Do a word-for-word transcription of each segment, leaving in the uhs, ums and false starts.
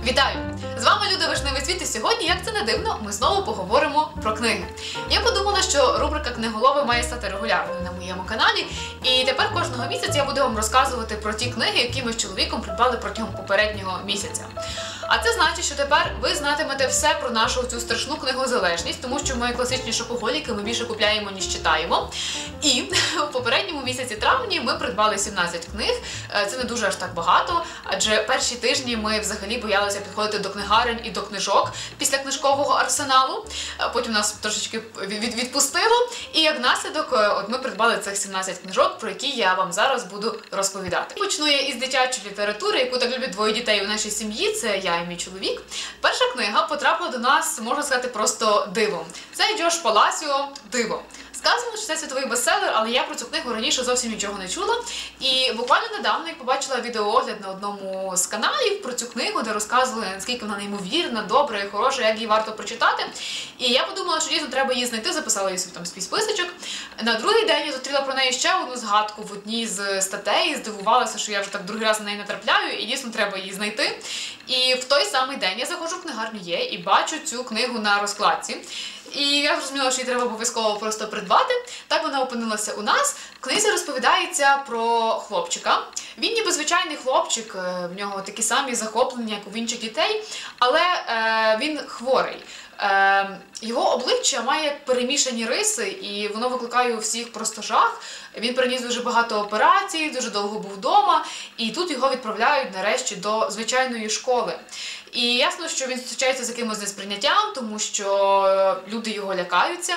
Вітаю! З вами Люда Вишневий світ, і сьогодні, як це не дивно, ми знову поговоримо про книги. Я подумала, що рубрика «Книголови» має стати регулярною на моєму каналі, і тепер кожного місяця я буду вам розказувати про ті книги, які ми з чоловіком придбали протягом попереднього місяця. А це значить, що тепер ви знатимете все про нашу цю страшну книгозалежність, тому що ми класичні шопоголіки, ми більше купляємо, ніж читаємо. І в попередньому місяці травні ми придбали сімнадцять книг. Це не дуже аж так багато, адже перші тижні ми взагалі боялися підходити до книгарень і до книжок після книжкового арсеналу. Потім нас трошечки відпустило. І як наслідок, от ми придбали цих сімнадцять книжок, про які я вам зараз буду розповідати. Почну я із дитячої літератури, яку так люблять двоє дітей у нашій сім'ї, це я і мій чоловік. Перша книга потрапила до нас, можна сказати, просто дивом. Це Джош Паласіо «Диво». Сказано, що це світовий бестселер, але я про цю книгу раніше зовсім нічого не чула. І буквально недавно я побачила відеоогляд на одному з каналів про цю книгу, де розказували, наскільки вона неймовірна, добра і хороша, як її варто прочитати. І я подумала, що дійсно треба її знайти, записала її там свій списочок. На другий день я зустріла про неї ще одну згадку в одній з статей і здивувалася, що я вже так другий раз на неї натрапляю, і дійсно треба її знайти. І в той самий день я заходжу в книгарню «Є» і бачу цю книгу на розкладці. І я зрозуміла, що її треба обов'язково просто придбати. Так вона опинилася у нас. В книзі розповідається про хлопчика. Він ніби звичайний хлопчик, в нього такі самі захоплення, як у інших дітей, але е, він хворий. Е, його обличчя має перемішані риси, і воно викликає у всіх просто жах. Він переніс дуже багато операцій, дуже довго був вдома, і тут його відправляють нарешті до звичайної школи. І ясно, що він зустрічається з якимось несприйняттям, тому що люди його лякаються.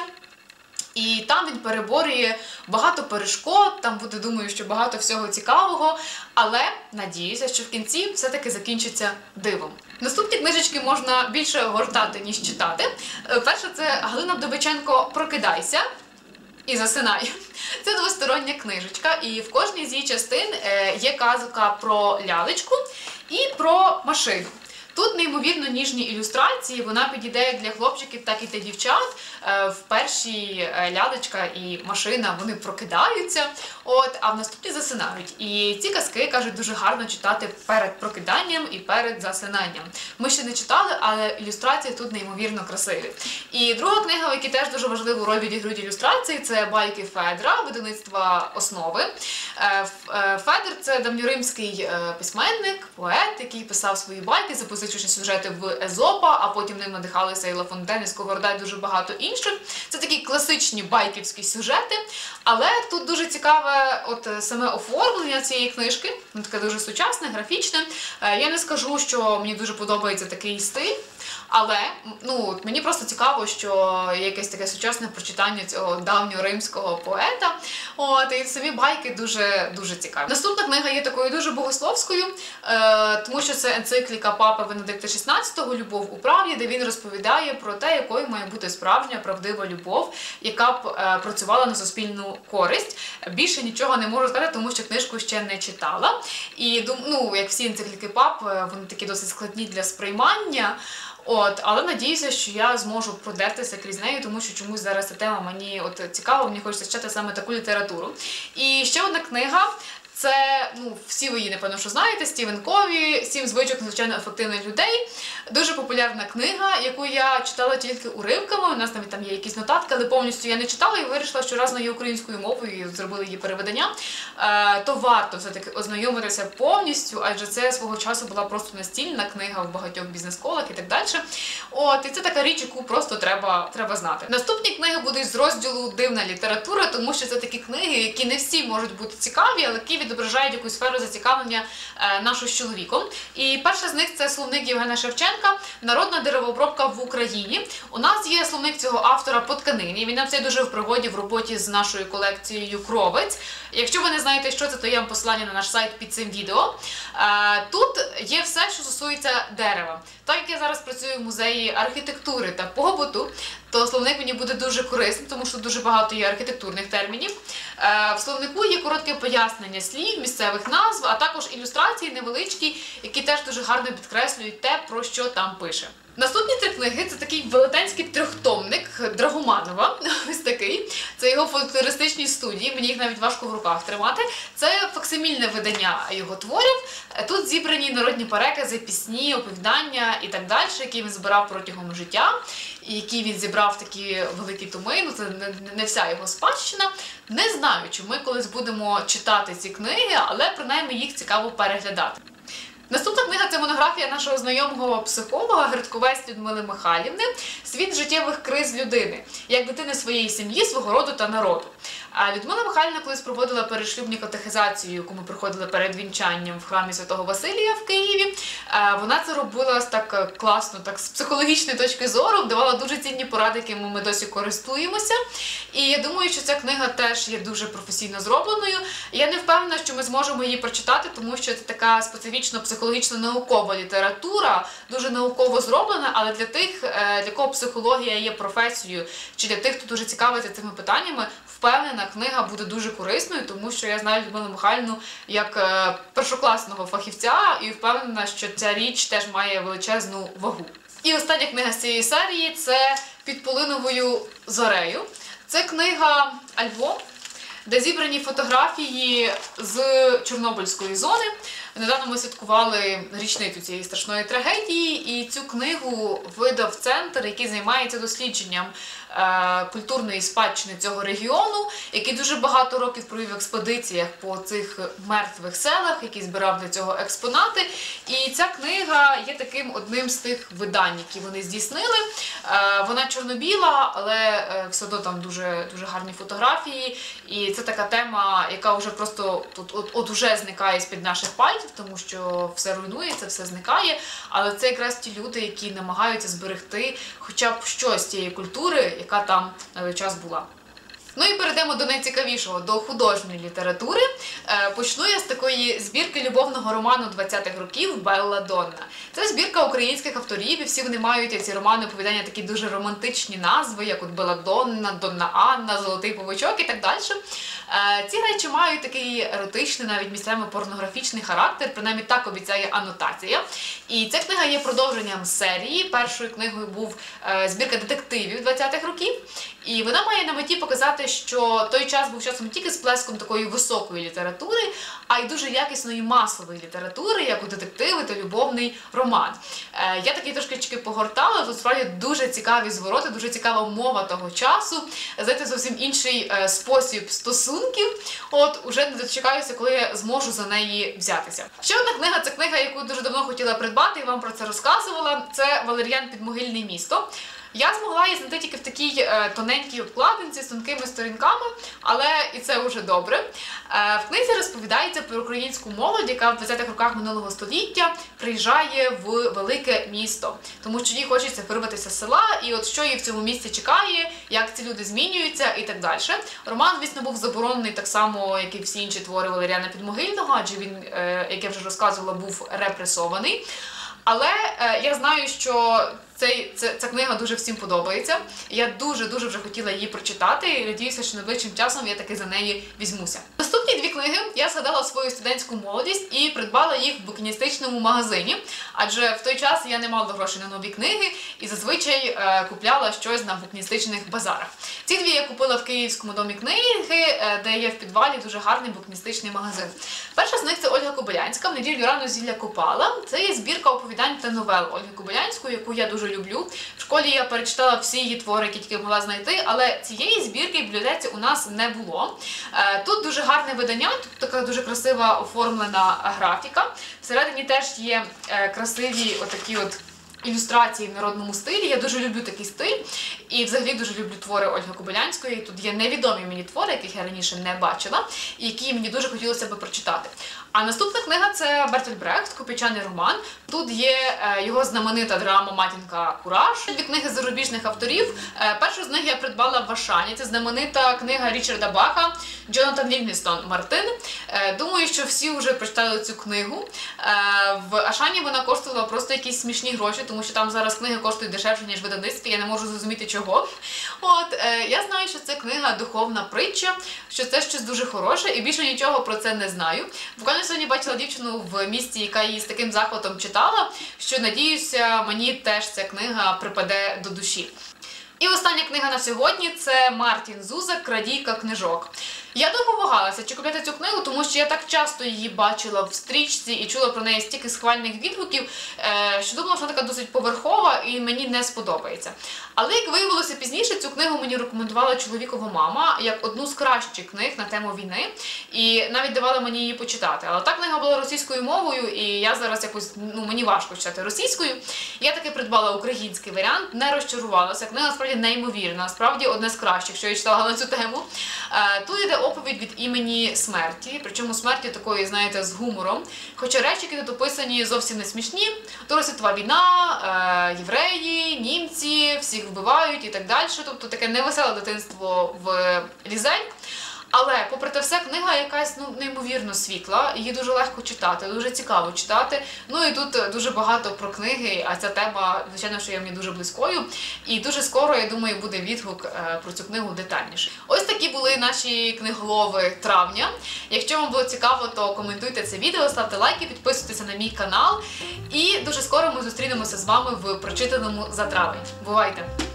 І там він переборює багато перешкод, там буде, думаю, що багато всього цікавого, але надіюся, що в кінці все-таки закінчиться дивом. Наступні книжечки можна більше гортати, ніж читати. Перша – це Галина Вдовиченко «Прокидайся і засинай». Це двостороння книжечка, і в кожній з її частин є казка про лялечку і про машину. Тут неймовірно ніжні ілюстрації, вона підійде як для хлопчиків, так і для дівчат. В першій лялечка і машина, вони прокидаються, от, а в наступній засинають. І ці казки, кажуть, дуже гарно читати перед прокиданням і перед засинанням. Ми ще не читали, але ілюстрації тут неймовірно красиві. І друга книга, в якій теж дуже важливу роль відіграють ілюстрації, це «Байки Федра» видавництва «Основи». Федр – це давньоримський письменник, поет, який писав свої байки, запозичивши сюжети в Езопа, а потім ним надихалися і Ла Фонтен, і Сковорода, і дуже багато інших. Це такі класичні байківські сюжети, але тут дуже цікаве от саме оформлення цієї книжки, воно таке дуже сучасне, графічне. Я не скажу, що мені дуже подобається такий стиль, але ну, мені просто цікаво, що є якесь таке сучасне прочитання цього давньоримського поета. От, і самі байки дуже, дуже цікаві. Наступна книга є такою дуже богословською, е, тому що це енцикліка Папи Венедикта шістнадцятого «Любов у правді», де він розповідає про те, якою має бути справжня, правдива любов, яка б е, працювала на суспільну користь. Більше нічого не можу сказати, тому що книжку ще не читала. І, ну, як всі енцикліки Пап, вони такі досить складні для сприймання. От, але надіюся, що я зможу продертися крізь неї, тому що чомусь зараз ця тема мені от цікава, мені хочеться читати саме таку літературу. І ще одна книга. Це, ну, всі ви її, напевно, що знаєте, Стівен Кові «Сім звичок надзвичайно ефективних людей». Дуже популярна книга, яку я читала тільки уривками, у нас навіть там є якісь нотатки, але повністю я не читала і вирішила, що раз вона є українською мовою і зробили її переведення, то варто все-таки ознайомитися повністю, адже це свого часу була просто настільна книга в багатьох бізнес-колах і так далі. От, і це така річ, яку просто треба, треба знати. Наступні книги будуть з розділу «Дивна література», тому що це такі книги, які не всі можуть бути цікаві, але які відображають якусь сферу зацікавлення е, нашу з чоловіком. І перша з них – це словник Євгена Шевченка «Народна деревообробка в Україні». У нас є словник цього автора по тканині. Він нам це дуже в пригоді в роботі з нашою колекцією «Кровець». Якщо ви не знаєте, що це, то є вам посилання на наш сайт під цим відео. Е, тут є все, що стосується дерева. Так як я зараз працюю в музеї архітектури та побуту, то словник мені буде дуже корисним, тому що дуже багато є архітектурних термінів. В словнику є коротке пояснення слів, місцевих назв, а також ілюстрації невеличкі, які теж дуже гарно підкреслюють те, про що там пише. Наступні три книги – це такий велетенський трьохтомник Драгоманова, ось такий. Це його фольклористичні студії, мені їх навіть важко в руках тримати. Це факсимільне видання його творів. Тут зібрані народні перекази, пісні, оповідання і так далі, які він збирав протягом життя, і які він зібрав в такі великі томи, ну це не вся його спадщина. Не знаю, чи ми колись будемо читати ці книги, але принаймні їх цікаво переглядати. Наступна книга – це монографія нашого знайомого психолога Гридковець Людмили Михайлівни «Світ життєвих криз людини. Як дитини своєї сім'ї, свого роду та народу». Людмила Михайлівна колись проводила передшлюбну катехизацію, яку ми проходили перед вінчанням в храмі Святого Василія в Києві. Вона це робила так класно, так з психологічної точки зору, давала дуже цінні поради, якими ми досі користуємося. І я думаю, що ця книга теж є дуже професійно зробленою. Я не впевнена, що ми зможемо її прочитати, тому що це така специфічно психологічно-наукова література, дуже науково зроблена, але для тих, для кого психологія є професією, чи для тих, хто дуже цікавиться цими питаннями, впевнена, книга буде дуже корисною, тому що я знаю Людмилу Михайлівну як першокласного фахівця і впевнена, що ця річ теж має величезну вагу. І остання книга з цієї серії – це «Під полиновою зорею». Це книга-альбом, де зібрані фотографії з Чорнобильської зони. Недавно ми святкували річницю цієї страшної трагедії, і цю книгу видав центр, який займається дослідженням е, культурної спадщини цього регіону, який дуже багато років провів в експедиціях по цих мертвих селах, який збирав для цього експонати. І ця книга є таким одним з тих видань, які вони здійснили. Е, вона чорно-біла, але е, все одно там дуже, дуже гарні фотографії. І це така тема, яка вже просто от, от, от уже зникає з-під наших пальців, тому що все руйнується, все зникає, але це якраз ті люди, які намагаються зберегти хоча б щось цієї культури, яка там на той час була. Ну і перейдемо до найцікавішого, до художньої літератури. Почну я з такої збірки любовного роману двадцятих років «Белла Донна». Це збірка українських авторів, і всі вони мають ці романи, оповідання, такі дуже романтичні назви, як от «Белла Донна», «Донна Анна», «Золотий павучок» і так далі. Ці речі мають такий еротичний, навіть місцями порнографічний характер, принаймні так обіцяє анотація. І ця книга є продовженням серії. Першою книгою був збірка детективів двадцятих років. І вона має на меті показати, що той час був часом не тільки сплеском такої високої літератури, а й дуже якісної масової літератури, як у детективи та любовний роман. Е, я такі трошки погортала, тут справді дуже цікаві звороти, дуже цікава мова того часу, знаєте, зовсім інший е, спосіб стосунків. От, уже не дочекаюся, коли я зможу за неї взятися. Ще одна книга, це книга, яку дуже давно хотіла придбати, і вам про це розказувала, це «Валер'ян Підмогильне місто». Я змогла її знайти тільки в такій е, тоненькій обкладинці з тонкими сторінками, але і це вже добре. Е, в книзі розповідається про українську молодь, яка в двадцятих роках минулого століття приїжджає в велике місто, тому що їй хочеться вирватися з села, і от що її в цьому місті чекає, як ці люди змінюються і так далі. Роман, звісно, був заборонений так само, як і всі інші твори Валеріана Підмогильного, адже він, е, як я вже розказувала, був репресований. Але е, я знаю, що цей, ця, ця книга дуже всім подобається. Я дуже-дуже вже хотіла її прочитати і надіюся, що найближчим часом я таки за неї візьмуся. Наступні дві книги я згадала свою студентську молодість і придбала їх в букіністичному магазині, адже в той час я не мала грошей на нові книги і зазвичай е, купляла щось на букіністичних базарах. Ці дві я купила в Київському домі книги, е, де є в підвалі дуже гарний букіністичний магазин. Перша з них – це Ольга Кобилянська «В неділю рано зілля Копала». Це є збірка оповідань та новел Ольги Кобилянської, яку я дуже люблю. В школі я перечитала всі її твори, які тільки могла знайти, але цієї збірки в бібліотеці у нас не було. Тут дуже гарне видання, тут така дуже красива оформлена графіка. Всередині теж є красиві отакі от ілюстрації в народному стилі. Я дуже люблю такий стиль і взагалі дуже люблю твори Ольги Кобилянської. Тут є невідомі мені твори, яких я раніше не бачила, і які мені дуже хотілося б прочитати. А наступна книга – це Бертольд Брехт «Копійчаний роман». Тут є його знаменита драма «Матінка Кураж». Дві книги зарубіжних авторів. Першу з них я придбала в Ашані. Це знаменита книга Річарда Баха «Джонатан Лівінгстон Мартин». Думаю, що всі вже прочитали цю книгу. В Ашані вона коштувала просто якісь смішні гроші, тому тому що там зараз книги коштують дешевше, ніж в видавництві, я не можу зрозуміти чого. От, е, я знаю, що це книга духовна притча, що це щось дуже хороше, і більше нічого про це не знаю. Буквально сьогодні бачила дівчину в місті, яка її з таким захватом читала, що, надіюся, мені теж ця книга припаде до душі. І остання книга на сьогодні – це Мартін Зузак «Крадійка книжок». Я довго вагалася, чи купляти цю книгу, тому що я так часто її бачила в стрічці і чула про неї стільки схвальних відгуків, що думала, що вона така досить поверхова і мені не сподобається. Але, як виявилося пізніше, цю книгу мені рекомендувала чоловікова мама як одну з кращих книг на тему війни, і навіть давала мені її почитати. Але та книга була російською мовою, і я зараз якось, ну, мені важко читати російською. Я таки придбала український варіант, не розчарувалася. Книга насправді неймовірна, справді одна з кращих, що я читала на цю тему. Тут йде оповідь від імені смерті, причому смерті такої, знаєте, з гумором. Хоча речі, які тут описані, зовсім не смішні. Друга світова війна, євреї, німці, всіх вбивають і так далі. Тобто таке невеселе дитинство в Лізель. Але, попри те все, книга якась, ну, неймовірно світла, її дуже легко читати, дуже цікаво читати. Ну і тут дуже багато про книги, а ця тема, звичайно, що є мені дуже близькою. І дуже скоро, я думаю, буде відгук е, про цю книгу детальніше. Ось такі були наші книголови травня. Якщо вам було цікаво, то коментуйте це відео, ставте лайки, підписуйтеся на мій канал. І дуже скоро ми зустрінемося з вами в прочитаному за травень. Бувайте!